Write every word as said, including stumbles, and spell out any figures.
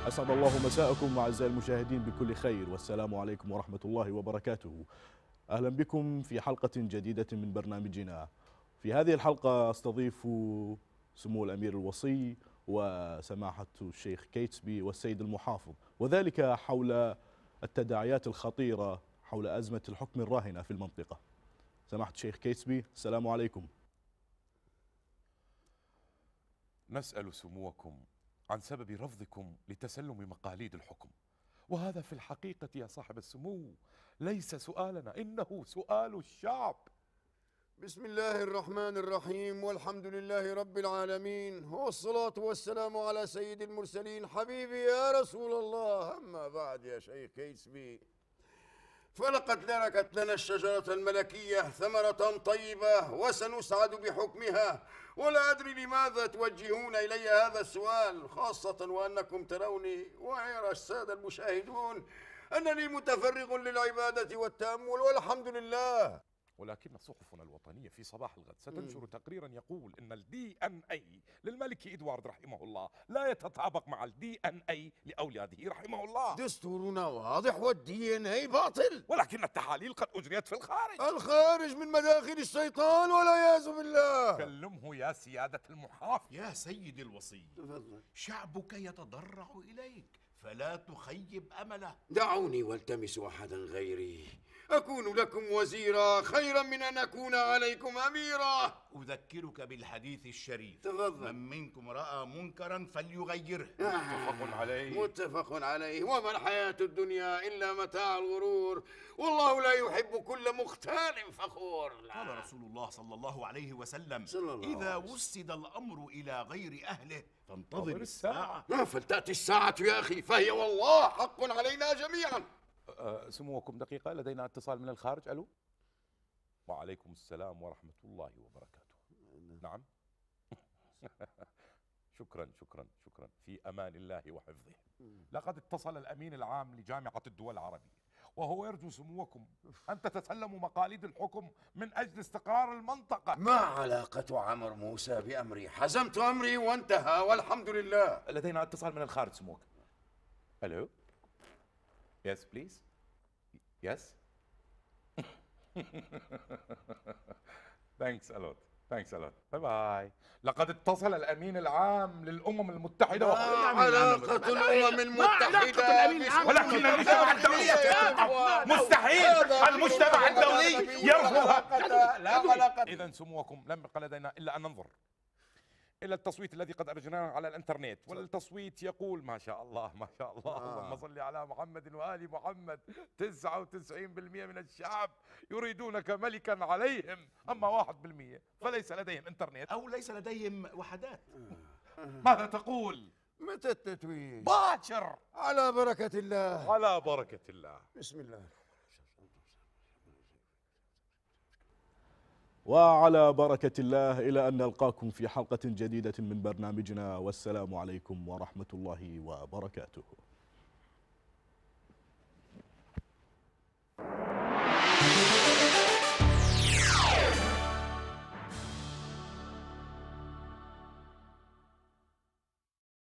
أسعد الله مساءكم أعزائي المشاهدين بكل خير، والسلام عليكم ورحمة الله وبركاته. أهلا بكم في حلقة جديدة من برنامجنا. في هذه الحلقة أستضيف سمو الأمير الوصي وسماحة الشيخ كيتسبي والسيد المحافظ، وذلك حول التداعيات الخطيرة حول أزمة الحكم الراهنة في المنطقة. سماحة الشيخ كيتسبي، السلام عليكم. نسأل سموكم عن سبب رفضكم لتسلم مقاليد الحكم، وهذا في الحقيقة يا صاحب السمو ليس سؤالنا، إنه سؤال الشعب. بسم الله الرحمن الرحيم، والحمد لله رب العالمين، والصلاة والسلام على سيد المرسلين حبيبي يا رسول الله. أما بعد يا شيخ كيتسبي، فلقد تركت لنا الشجرة الملكية ثمرة طيبة وسنسعد بحكمها، ولا أدري لماذا توجهون إلي هذا السؤال، خاصة وأنكم تروني ويرى السادة المشاهدون أنني متفرغ للعبادة والتأمل والحمد لله. ولكن صحفنا الوطنية في صباح الغد ستنشر تقريرا يقول إن الدي ان اي للملك إدوارد رحمه الله لا يتطابق مع الدي ان اي لأولاده رحمه الله. دستورنا واضح والدي ان اي باطل، ولكن التحاليل قد أجريت في الخارج. الخارج من مداخل الشيطان والعياذ بالله. كلمه يا سيادة المحافظ. يا سيد الوصي، تفضل. شعبك يتضرع إليك فلا تخيب أمله. دعوني والتمس أحدا غيري أكون لكم وزيرا خيرا من أن أكون عليكم أميرا. أذكرك بالحديث الشريف: تفضل. من منكم رأى منكرا فليغيره. متفق عليه. متفق عليه. وما الحياة الدنيا إلا متاع الغرور، والله لا يحب كل مختال فخور. قال رسول الله صلى الله عليه وسلم: صلى الله إذا عليه وسلم. وسد الأمر إلى غير أهله فانتظر الساعة. ما فلتأتي الساعة يا أخي، فهي والله حق علينا جميعا. أه سموكم دقيقة، لدينا اتصال من الخارج. ألو. وعليكم السلام ورحمة الله وبركاته. نعم. شكرا شكرا شكرا، في أمان الله وحفظه. لقد اتصل الأمين العام لجامعة الدول العربية، وهو يرجو سموكم أن تتسلموا مقاليد الحكم من أجل استقرار المنطقة. ما علاقة عمر موسى بأمري؟ حزمت أمري وانتهى والحمد لله. لدينا اتصال من الخارج سموك. ألو. Yes please. Yes. Thanks a lot. Thanks a lot. باي باي. لقد اتصل الأمين العام للأمم المتحدة. ما علاقة الأمم المتحدة؟ ولكن المجتمع الدولي مستحيل المجتمع الدولي يرفض. لا علاقة. إذا سموكم لم يبقى لدينا إلا أن ننظر إلى التصويت الذي قد أرجناه على الإنترنت، والتصويت يقول ما شاء الله ما شاء الله، اللهم صل على محمد وآل محمد، تسعة وتسعين بالمئة من الشعب يريدونك ملكا عليهم، أما واحد بالمئة فليس لديهم إنترنت أو ليس لديهم وحدات. ماذا تقول؟ متى التتويج؟ باكر. على بركة الله. على بركة الله. بسم الله. وعلى بركة الله، إلى أن نلقاكم في حلقة جديدة من برنامجنا، والسلام عليكم ورحمة الله وبركاته.